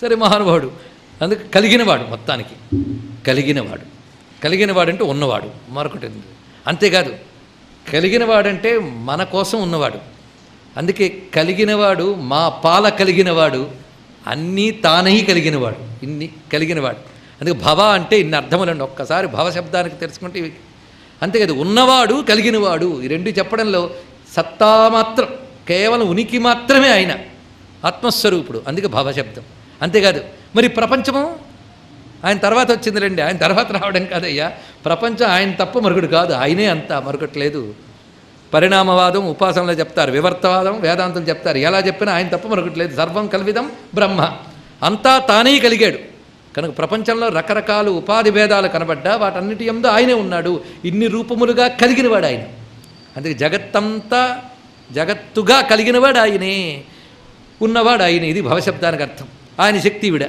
సరే మహానుభావుడు, అందుకు కలిగినవాడు, మొత్తానికి కలిగినవాడు. కలిగినవాడంటే ఉన్నవాడు, మరొకటి అంతేకాదు. కలిగినవాడంటే మన కోసం ఉన్నవాడు. అందుకే కలిగినవాడు, మా పాల కలిగినవాడు, అన్నీ తానై కలిగినవాడు, ఇన్ని కలిగినవాడు. అందుకే భవ అంటే ఇన్ని అర్థములండి. ఒక్కసారి భవ శబ్దానికి తెలుసుకుంటే ఇవి. అంతేకాదు ఉన్నవాడు, కలిగినవాడు, ఈ రెండు చెప్పడంలో సత్తా మాత్రం, కేవలం ఉనికి మాత్రమే ఆయన ఆత్మస్వరూపుడు. అందుకే భవశబ్దం. అంతేకాదు మరి ప్రపంచము ఆయన తర్వాత వచ్చిందిలేండి, ఆయన తర్వాత రావడం కాదయ్యా. ప్రపంచం ఆయన తప్ప మరొకటి కాదు, ఆయనే అంతా, మరొకటి లేదు. పరిణామవాదం ఉపాసనలో చెప్తారు, వివర్తవాదం వేదాంతం చెప్తారు. ఎలా చెప్పినా ఆయన తప్ప మరొకటి లేదు. సర్వం కల్విదం బ్రహ్మ, అంతా తానే కలిగాడు. కనుక ప్రపంచంలో రకరకాల ఉపాధి భేదాలు కనబడ్డా వాటన్నిటి యందు ఆయనే ఉన్నాడు. ఇన్ని రూపములుగా కలిగినవాడు ఆయన. అందుకే జగత్తంతా జగత్తుగా కలిగినవాడు ఆయనే, ఉన్నవాడు ఆయన. ఇది భవశబ్దానికి అర్థం. ఆయన శక్తి విడ.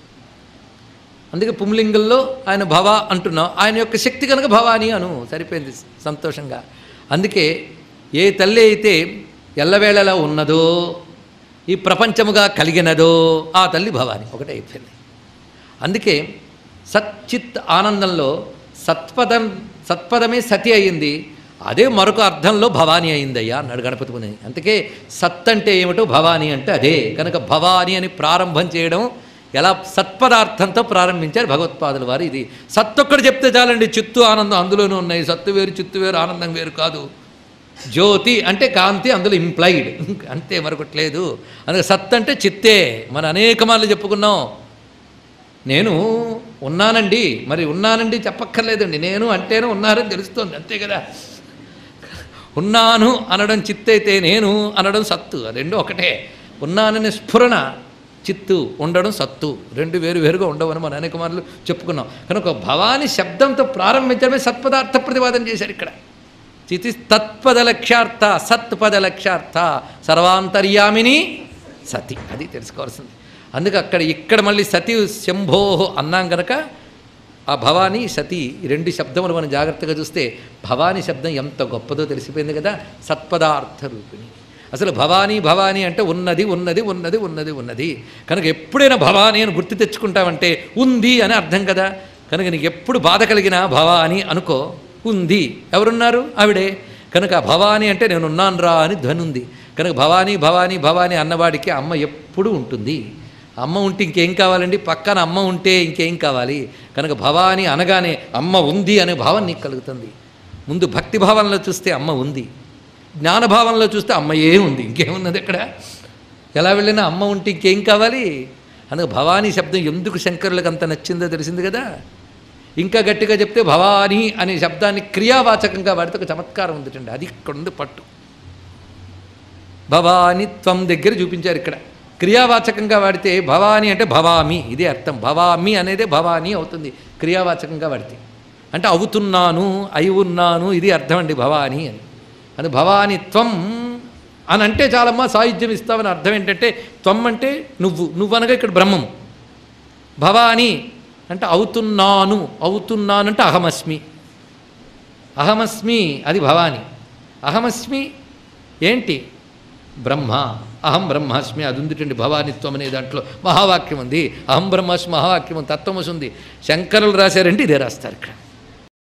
అందుకే పుంలింగంలో ఆయన భవ అంటున్నాం, ఆయన యొక్క శక్తి కనుక భవాని అను, సరిపోయింది సంతోషంగా. అందుకే ఏ తల్లి అయితే ఎల్లవేళలా ఉన్నదో, ఈ ప్రపంచముగా కలిగినదో, ఆ తల్లి భవాని ఒకటే అయిపోయింది. అందుకే సచ్చిత్ ఆనందంలో సత్పదమే సతి అయింది, అదే మరొక అర్థంలో భవానీ అయిందయ్యా అన్నాడు గణపతి ముని. అందుకే సత్ అంటే ఏమిటో, భవానీ అంటే అదే. కనుక భవానీ అని ప్రారంభం చేయడం ఎలా సత్పదార్థంతో ప్రారంభించారు భగవత్పాదుల వారు. ఇది సత్తొక్కడు చెప్తే చాలండి, చిత్తు ఆనందం అందులోనూ ఉన్నాయి. సత్తు వేరు చిత్తు వేరు, ఆనందం వేరు కాదు. జ్యోతి అంటే కాంతి, అందులో ఇంప్లైడ్, అంతే, మరొకటి లేదు. అందుకే సత్ అంటే చిత్తే. మనం అనేక మార్లు చెప్పుకున్నాం, నేను ఉన్నానండి, మరి ఉన్నానండి చెప్పక్కర్లేదండి, నేను అంటేనే ఉన్నారని తెలుస్తోంది, అంతే కదా. ఉన్నాను అనడం చిత్తైతే, నేను అనడం సత్తు, రెండు ఒకటే. ఉన్నానని స్ఫురణ చిత్తు, ఉండడం సత్తు, రెండు వేరు వేరుగా ఉండవని మనం అనేక మార్లు చెప్పుకున్నాం. కనుక భవాని శబ్దంతో ప్రారంభించడమే సత్పదార్థ ప్రతిపాదన చేశారు ఇక్కడ. చితి తత్పద లక్ష్యార్థ, సత్పద లక్ష్యార్థ, సర్వాంతర్యామిని సతి, అది తెలుసుకోవాల్సింది. అందుకే ఇక్కడ మళ్ళీ సతి శంభో అన్నాం కనుక ఆ భవానీ సతి ఈ రెండు శబ్దములు మనం జాగ్రత్తగా చూస్తే భవానీ శబ్దం ఎంత గొప్పదో తెలిసిపోయింది కదా. సత్పదార్థ రూపిణి. అసలు భవానీ భవానీ అంటే ఉన్నది ఉన్నది ఉన్నది ఉన్నది ఉన్నది. కనుక ఎప్పుడైనా భవానీ అని గుర్తు తెచ్చుకుంటామంటే ఉంది అని అర్థం కదా. కనుక నీకు ఎప్పుడు బాధ కలిగినా భవానీ అనుకో, ఉంది, ఎవరున్నారు ఆవిడే. కనుక భవానీ అంటే నేనున్నాను రా అని ధ్వని ఉంది. కనుక భవానీ భవానీ భవానీ అన్నవాడికి అమ్మ ఎప్పుడూ ఉంటుంది. అమ్మ ఉంటే ఇంకేం కావాలండి, పక్కన అమ్మ ఉంటే ఇంకేం కావాలి. కనుక భవానీ అనగానే అమ్మ ఉంది అనే భావం నీకు కలుగుతుంది. ముందు భక్తి భావనలో చూస్తే అమ్మ ఉంది, జ్ఞానభావంలో చూస్తే అమ్మయే ఉంది, ఇంకేమున్నది ఎక్కడ. ఎలా వెళ్ళినా అమ్మ ఉంటే ఇంకేం కావాలి. అందుకే భవానీ శబ్దం ఎందుకు శంకరులకు అంత నచ్చిందో తెలిసింది కదా. ఇంకా గట్టిగా చెప్తే భవానీ అనే శబ్దాన్ని క్రియావాచకంగా వాడితే ఒక చమత్కారం ఉందిటండి, అది ఇక్కడ ఉంది పట్టు. భవానిత్వం దగ్గర చూపించారు. ఇక్కడ క్రియావాచకంగా వాడితే భవానీ అంటే భవామి, ఇదే అర్థం. భవామి అనేది భవానీ అవుతుంది క్రియావాచకంగా వాడితే. అంటే అవుతున్నాను, అయి ఉన్నాను, ఇది అర్థం అండి భవానీ అని. అది భవానిత్వం అని అంటే చాలమ్మా సాయుధ్యం ఇస్తామని అర్థం. ఏంటంటే త్వం అంటే నువ్వు అనగా ఇక్కడ బ్రహ్మము. భవానీ అంటే అవుతున్నాను, అవుతున్నాను అంటే అహమస్మి, అహమస్మి అది భవానీ. అహమస్మి ఏంటి, బ్రహ్మ, అహం బ్రహ్మాస్మి, అది ఉందిటండి భవానిత్వం అనే దాంట్లో. మహావాక్యం ఉంది, అహం బ్రహ్మాస్మి మహావాక్యం ఉంది, తత్వమసి ఉంది. శంకరులు రాశారంటే ఇదే రాస్తారు ఇక్కడ.